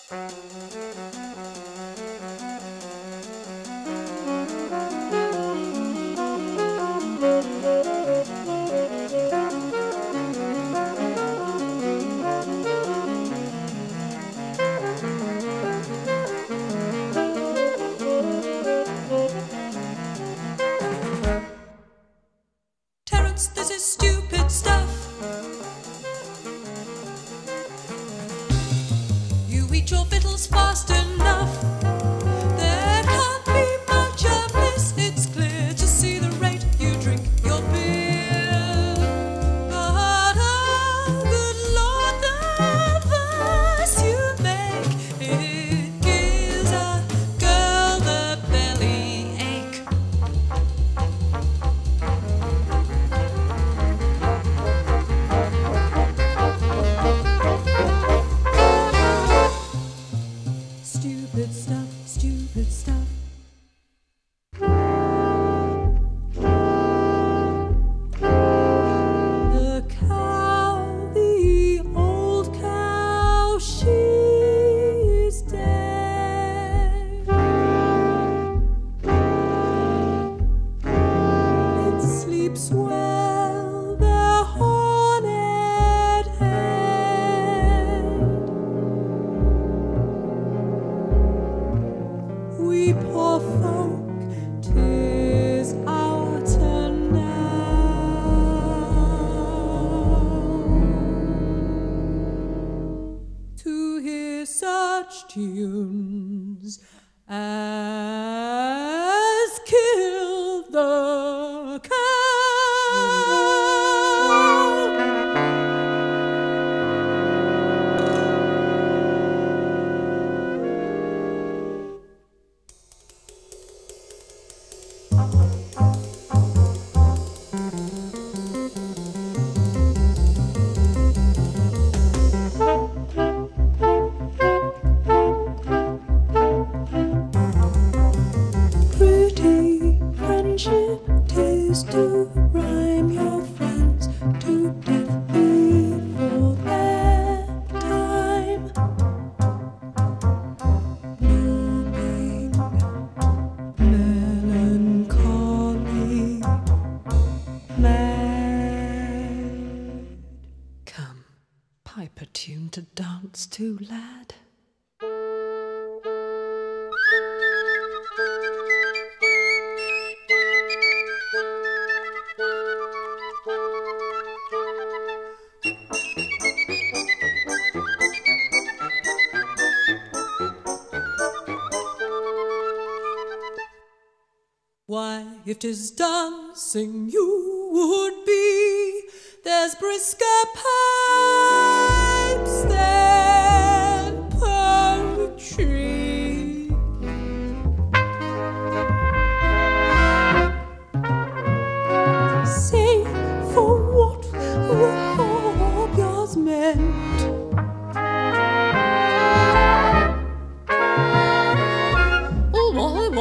Terence, this is stupid stuff. You eat your victuals fast enough. There can't be much of this. It's clear to see the rate you drink your beer. But oh, good Lord, the verse you make, it gives a girl the belly ache. Stupid stuff, stupid stuff. The cow, the old cow, she's dead. It sleeps well, the horned head. We poor folk, 'tis our turn now to hear such tunes as Kill the Cow. Pretty friendship 'tis to rhyme your friends to death before their time. Moping, melancholy, mad. Come, pipe a tune to dance to, lad. Why, if 'tis dancing you would be, there's brisker pipes than poetry. Say for what the hobby's meant. Oh,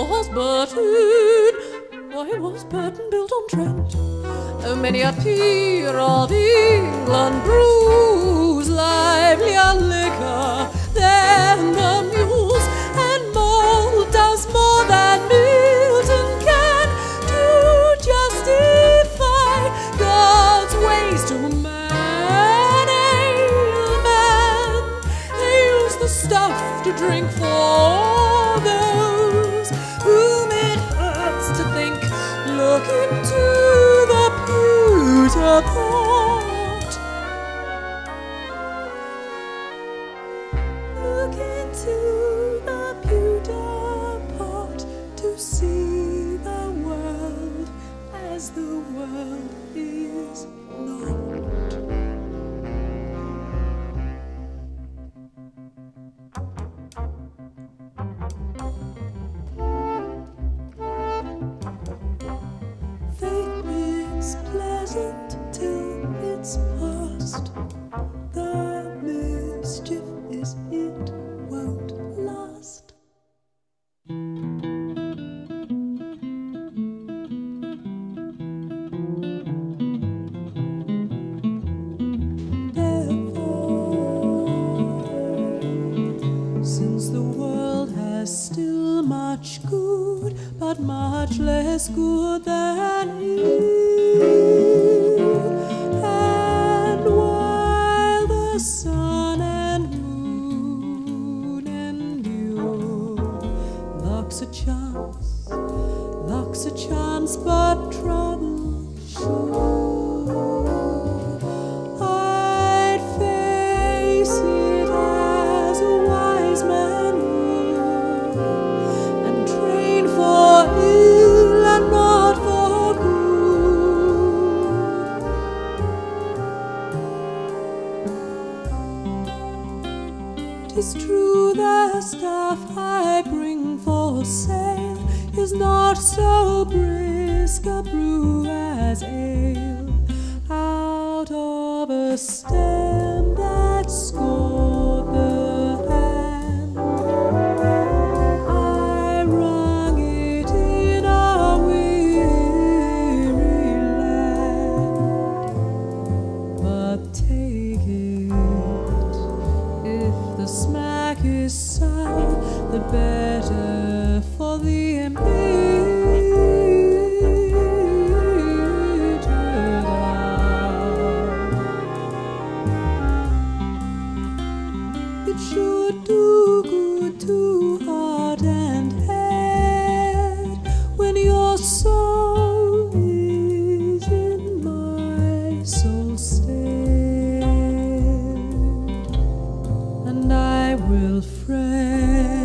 why was Burton built on Trent? Oh, many a peer of England brews livelier liquor than the mules, and Moll does more than Milton can to justify God's ways to man. Ale's the stuff to drink for those whom it hurts to think. Look into the pewter pot. Look into the pewter pot to see the world as the world is not. It's pleasant till it's past. The mischief is it won't last. Therefore, but much less good than ill. And while the sun and moon endure, luck's a chance, but trouble sure. I'd face it as a wise man would, and train for ill and not for good. 'Tis true the stuff I bring for sale is not so brisk a brew as ale out of a stem that scored the hand. I wrung it in a weary land, but take it, if the smack is sour, the better for the embittered hour. It should do good to heart and head when your soul is in my soul's stead, and I will friend